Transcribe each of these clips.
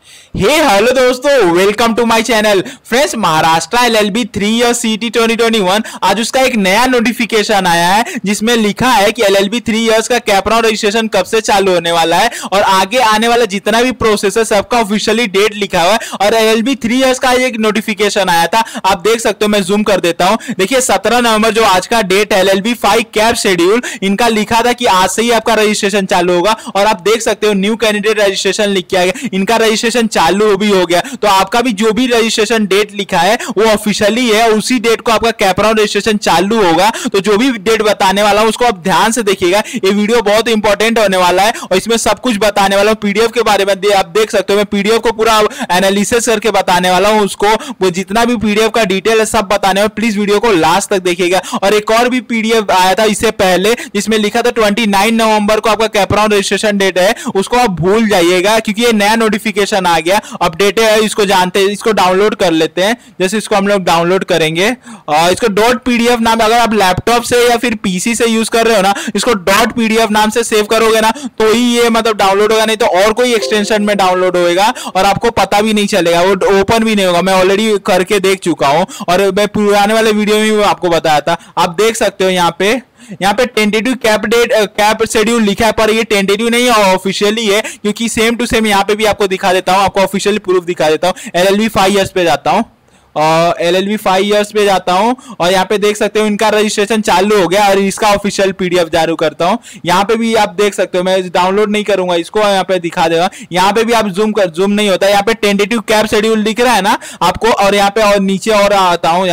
Hello दोस्तों, welcome to my channel. Friends, Maharashtra LLB 3 year CET 2021 आज उसका एक नया नोटिफिकेशन आया है जिसमें लिखा है कि एलएलबी 3 इयर्स का कैप राउंड रजिस्ट्रेशन कब से चालू होने वाला है और आगे आने वाला जितना भी प्रोसेस है सबका ऑफिशियली डेट लिखा हुआ है। और एलएलबी 3 इयर्स का एक नोटिफिकेशन आया था, आप देख सकते हो। मैं जूम कर देता हूं, देखिए 17 नवंबर जो आज का डेट है, एलएलबी 5 कैप शेड्यूल इनका लिखा था कि आज से ही आपका रजिस्ट्रेशन चालू होगा। और आप देख सकते हो न्यू कैंडिडेट रजिस्ट्रेशन लिख के आ गया, इनका रजिस्ट्रेशन चालू भी हो गया। तो आपका भी जो भी रजिस्ट्रेशन डेट लिखा है वो ऑफिशियली है, उसी डेट को आपका कैप राउंड रजिस्ट्रेशन चालू होगा। तो जो भी डेट बताने वाला हूं उसको आप ध्यान से देखिएगा, ये वीडियो बहुत इंपॉर्टेंट होने वाला है और इसमें सब कुछ बताने वाला हूं। पीडीएफ के बारे में आप देख सकते हो, मैं पीडीएफ को पूरा एनालिसिस करके बताने वाला हूं, उसको वो जितना भी पीडीएफ का डिटेल है सब बताने वाला। प्लीज वीडियो को लास्ट तक देखिएगा। और एक और भी पीडीएफ आया था इससे पहले जिसमें लिखा था 29 नवंबर को आपका कैप राउंड रजिस्ट्रेशन डेट है, उसको आप भूल जाइएगा क्योंकि ये नया नोटिफिकेशन आ गया, अपडेट है, इसको जानते हैं। इसको डाउनलोड कर लेते हैं। जैसे इसको हम लोग डाउनलोड करेंगे और इसको .pdf नाम, अगर आप लैपटॉप से या फिर पीसी से यूज कर रहे हो ना, इसको .pdf नाम से सेव करोगे ना तो ही ये मतलब डाउनलोड होगा, नहीं तो और कोई एक्सटेंशन में डाउनलोड होएगा और आपको पता भी नहीं चलेगा, वो ओपन भी नहीं होगा। मैं ऑलरेडी करके देख चुका हूं और मैं पुराने वाले वीडियो में आपको बताया था। आप देख सकते हो यहाँ पे tentative CAP date CAP schedule लिखा है, पर ये टेंटेटिव नहीं है, ऑफिशियली है। क्योंकि सेम टू सेम यहाँ पे भी आपको दिखा देता हूँ, आपको ऑफिशियली प्रूफ दिखा देता हूँ। एलएलबी 5 इयर्स पे जाता हूँ और एलएलबी 5 इयर्स पे जाता हूं और यहाँ पे देख सकते हो इनका रजिस्ट्रेशन चालू हो गया और इसका ऑफिशियल पीडीएफ जारी करता हूं। यहाँ पे भी आप देख सकते हो, मैं डाउनलोड नहीं करूंगा इसको, यहाँ पे दिखा देगा। यहाँ पे भी आप जूम नहीं होता, यहाँ पे टेंटेटिव कैप शेड्यूल दिख रहा है ना आपको। और यहाँ पे और नीचे और आता हूँ,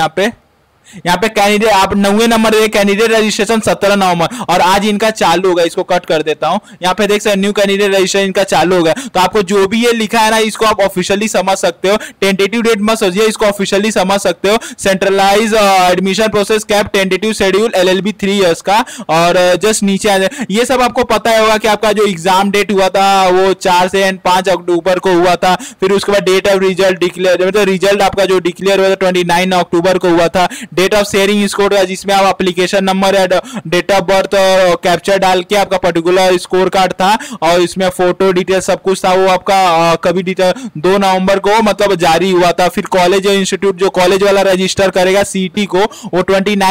यहाँ पे कैंडिडेट आप 9वें नंबर दे, कैंडिडेट रजिस्ट्रेशन 17 नवंबर और आज इनका चालू होगा। इसको कट कर देता हूं। यहाँ पे देख सकते न्यू कैंडिडेट रजिस्ट्रेशन इनका चालू होगा। तो आपको जो भी ये लिखा है ना, इसको आप ऑफिशियली समझ सकते हो। टेंटेटिव डेट मत सोचिए, इसको ऑफिशियली समझ सकते हो। Centralise admission process CAP tentative schedule LLB 3 years का। और जस्ट नीचे आ जाए, ये सब आपको पता होगा कि आपका जो एग्जाम डेट हुआ था वो 4 से 5 अक्टूबर को हुआ था। फिर उसके बाद डेट ऑफ रिजल्ट डिक्लेयर, मतलब रिजल्ट आपका जो डिक्लेयर हुआ था 29 अक्टूबर को हुआ था। डेट ऑफ शेयरिंग स्कोर का, जिसमें आप एप्लीकेशन नंबर या डेट ऑफ बर्थ और कैप्चर डाल के आपका पर्टिकुलर स्कोर कार्ड था और इसमें फोटो डिटेल सब कुछ था। वो आपका कभी डिटेल 2 नवंबर को मतलब जारी हुआ था। फिर कॉलेज और इंस्टीट्यूट जो कॉलेज वाला रजिस्टर करेगा सीटी को, वो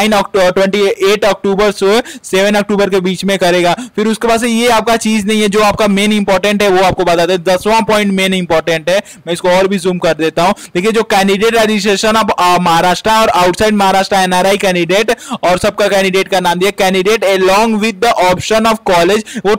28 अक्टूबर से 7 अक्टूबर के बीच में करेगा। फिर उसके बाद से ये आपका चीज नहीं है, जो आपका मेन इंपॉर्टेंट है वो आपको बताते हैं। 10वां पॉइंट मेन इंपॉर्टेंट है, मैं इसको और भी जूम कर देता हूं। देखिए जो कैंडिडेट रजिस्ट्रेशन अब महाराष्ट्र और आउटसाइड महाराष्ट्र एनआरआई कैंडिडेट और सबका कैंडिडेट का नाम दिया, candidate along with the option of college, वो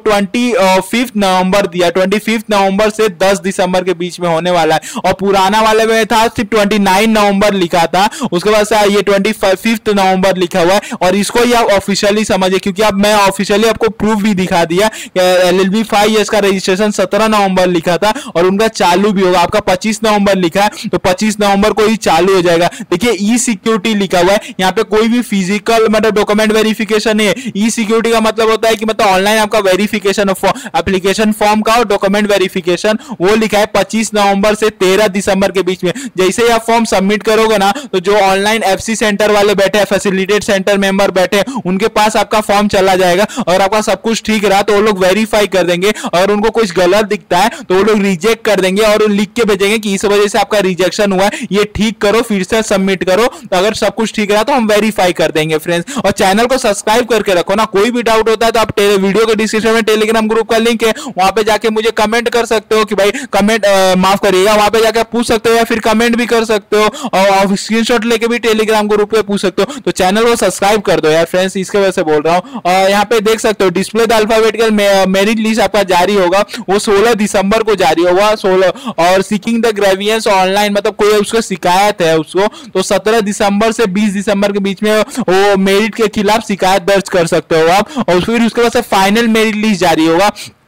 25 नवंबर दिया। 25 नवंबर से 10 दिसंबर के बीच में होने वाला है। और पुराना वाले में था सिर्फ 29 नवंबर लिखा था, उसके बाद से ये 25 नवंबर लिखा हुआ है। और इसको ही आप ऑफिशियली समझिए, क्योंकि अब मैं ऑफिशियली आपको प्रूफ भी दिखा दिया। एलएलबी 5 इयर्स का रजिस्ट्रेशन 17 नवंबर लिखा था और उनका चालू भी होगा। आपका 25 नवंबर लिखा है तो 25 नवंबर को ही चालू हो जाएगा। देखिए ई सिक्योरिटी लिखा हुआ है, यहाँ पे कोई भी फिजिकल मतलब डॉक्यूमेंट वेरिफिकेशन नहीं है। ई सिक्योरिटी का मतलब होता है कि मतलब ऑनलाइन आपका वेरिफिकेशन एप्लीकेशन फॉर्म का और डॉक्यूमेंट वेरिफिकेशन, वो लिखा है 25 नवंबर से 13 दिसंबर के बीच में। जैसे ही आप फॉर्म सबमिट करोगे ना, तो जो ऑनलाइन एफसी सेंटर वाले बैठे हैं, फैसिलिटेट सेंटर मेंबर बैठे हैं, उनके पास आपका फॉर्म चला जाएगा और आपका सब कुछ ठीक रहा तो वो लोग वेरीफाई कर देंगे। और उनको कुछ गलत दिखता है तो वो लोग रिजेक्ट कर देंगे और लिख के भेजेंगे कि इस वजह से आपका रिजेक्शन हुआ है, ये ठीक करो, फिर से सबमिट करो। तो अगर सब कुछ ठीक रहा तो हम वेरीफाई कर देंगे फ्रेंड्स। और चैनल को सब्सक्राइब करके रखो ना, कोई भी डाउट होता है तो आप वीडियो के डिस्क्रिप्शन में टेलीग्राम ग्रुप का लिंक है, वहां पे जाके मुझे कमेंट कर सकते हो कि भाई कमेंट माफ करिएगा, वहां पे जाके पूछ सकते हो या फिर कमेंट भी कर सकते हो और स्क्रीनशॉट लेके भी टेलीग्राम ग्रुप पे पूछ सकते हो। तो चैनल को सब्सक्राइब कर दो यार फ्रेंड्स, इसके वजह से बोल रहा हूँ। और यहाँ पे देख सकते हो display the alphabetical merit list आपका जारी होगा, वो 16 दिसंबर को जारी होगा। 16 और सीकिंग द ग्रेवियंस ऑनलाइन, मतलब कोई उसको शिकायत है उसको, तो 17 दिसंबर से 20 दिसंबर के बीच में वो मेरिट के खिलाफ शिकायत दर्ज कर सकते हो आप। और फिर उसके बाद से फाइनल मेरिट लिस्ट जारी होगा,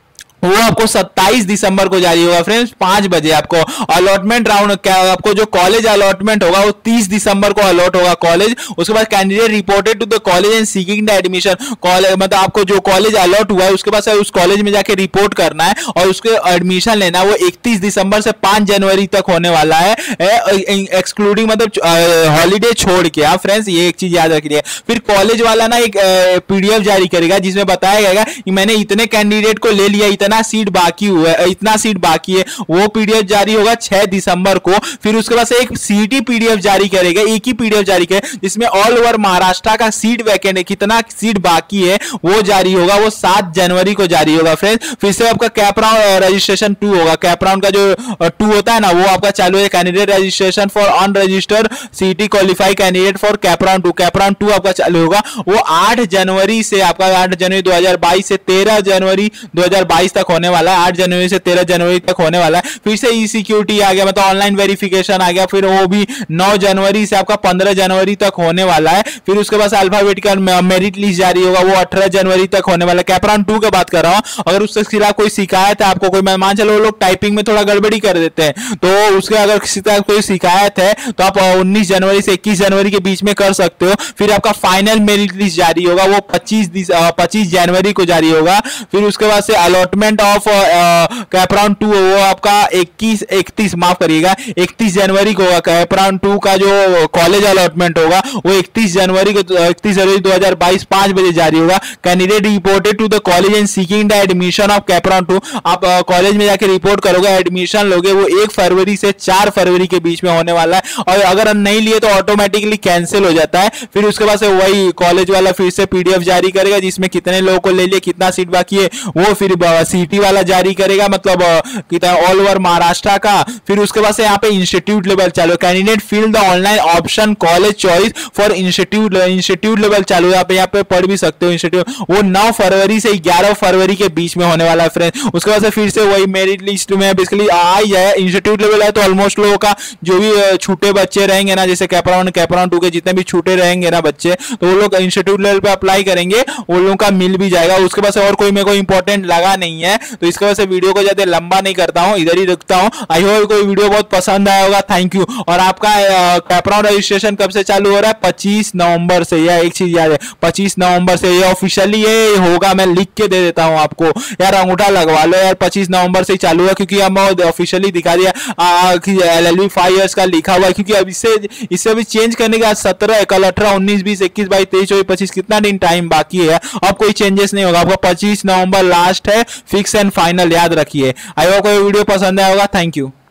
वो आपको 27 दिसंबर को जारी होगा फ्रेंड्स 5 बजे। आपको अलॉटमेंट राउंड क्या, आपको जो कॉलेज अलॉटमेंट होगा वो 30 दिसंबर को अलॉट होगा कॉलेज। उसके बाद candidate reported to the college and seeking the admission, college मतलब आपको जो कॉलेज अलॉट हुआ है उसके बाद उस कॉलेज में जाके रिपोर्ट करना है और उसके एडमिशन लेना है। वो 31 दिसंबर से 5 जनवरी तक होने वाला है, एक्सक्लूडिंग मतलब हॉलीडे छोड़ के। आप फ्रेंड्स ये एक चीज याद रखिए। फिर कॉलेज वाला ना एक पीडीएफ जारी करेगा जिसमें बताया जाएगा कि मैंने इतने कैंडिडेट को ले लिया, इतना इतना सीट बाकी हुआ है, इतना सीट बाकी है, वो पीडीएफ जारी होगा 6 दिसंबर को। फिर उसके बाद से एक सीटी पीडीएफ जारी करेगा, एक ही पीडीएफ जारी करेगा जिसमें ऑल ओवर महाराष्ट्र का सीट वैकेंट है, कितना सीट बाकी है वो जारी होगा, वो 7 जनवरी को जारी होगा फ्रेंड्स। फिर से आपका कैप राउंड रजिस्ट्रेशन 2 होगा, कैप राउंड का जो 2 होता है ना वो आपका चालू है। Candidate registration for unregistered CET qualify candidate for CAP round 2, CAP round 2 आपका चालू होगा, वो 8 जनवरी से आपका 8 जनवरी 2022 से 13 जनवरी 2022 तक होने वाला है, 8 जनवरी से 13 जनवरी तक होने वाला है। फिर से ई सिक्योरिटी आ गया, मतलब ऑनलाइन वेरिफिकेशन आ गया, फिर वो भी 9 जनवरी से आपका 15 जनवरी तक होने वाला है। फिर उसके बाद अल्फाबेटिकल मेरिट लिस्ट जारी होगा, वो 18 जनवरी तक होने वाला है। कैप राउंड 2 की बात कर रहा हूं, अगर उसके खिलाफ कोई शिकायत है आपको, कोई मान चलो लोग टाइपिंग में थोड़ा गड़बड़ी कर देते हैं, तो उसके अगर किसी तरह कोई शिकायत है तो आप 19 जनवरी से 21 जनवरी के बीच में कर सकते हो। फिर आपका फाइनल मेरिट लिस्ट जारी होगा, वो 25 जनवरी को जारी होगा। फिर उसके बाद से अलॉटमेंट ऑफ कैप राउंड 2 वो आपका 31 जनवरी को होगा। कैप राउंड 2 का जो कॉलेज अलॉटमेंट होगा वो 31 जनवरी 2022 5 बजे जारी होगा। Candidate reported to the college and seeking the admission of CAP round 2, आप कॉलेज में जाके रिपोर्ट करोगे, एडमिशन लोगे, वो 1 फरवरी से 4 फरवरी के बीच में होने वाला है, और अगर नहीं लिए तो ऑटोमेटिकली कैंसिल हो जाता है। फिर उसके बाद से वही कॉलेज वाला फिर से पीडीएफ जारी करेगा जिसमें कितने लोगों को ले लिए, कितना सीट बाकी है, वो फिर सीटी वाला जारी करेगा, मतलब कितना ऑल ओवर महाराष्ट्र का। फिर उसके बाद से यहाँ पे इंस्टीट्यूट लेवल चालू, candidate fill the online option college choice for institute level चालू है, आप यहाँ पे पढ़ भी सकते हो इंस्टीट्यूट, वो 9 फरवरी से 11 फरवरी के बीच में होने वाला है फ्रेंड्स। उसके बाद से फिर से वही मेरिट लिस्ट में बेसिकली आ ही जाए, इंस्टीट्यूट लेवल है तो ऑलमोस्ट लोगों का जो भी छूटे बच्चे रहेंगे ना, जैसे कैप राउंड 2 के जितने भी छूटे रहेंगे ना बच्चे, तो वो लोग इंस्टीट्यूट लेवल पे अप्लाई करेंगे, वो लोगों का मिल भी जाएगा। उसके बाद से और कोई मेरे को इंपॉर्टेंट लगा नहीं है, तो इसके वजह से वीडियो को ज्यादा लंबा नहीं करता हूँ, इधर ही रखता हूँ। आई होप कोई वीडियो बहुत पसंद आया होगा, थैंक यू। और आपका कैप राउंड रजिस्ट्रेशन कब से चालू हो रहा है? 25 नवंबर से। यह एक चीज याद है, 25 नवंबर से ये ऑफिशियली ये होगा, मैं लिख के दे देता हूँ आपको यार, अंगूठा लगवा लो यार, 25 नवंबर से चालू है, क्योंकि हम ऑफिशियली दिखा दिया कि LLB 5 इयर्स का लिखा हुआ है, क्योंकि अब इससे अभी चेंज करने के बाद 17 कल 18 19 20 21 22 23 24 25 कितना दिन टाइम बाकी है, अब कोई चेंजेस नहीं होगा, आपका 25 नवंबर लास्ट है, फिक्स एंड फाइनल, याद रखिए। आई होप कोई वीडियो पसंद आया होगा, थैंक यू।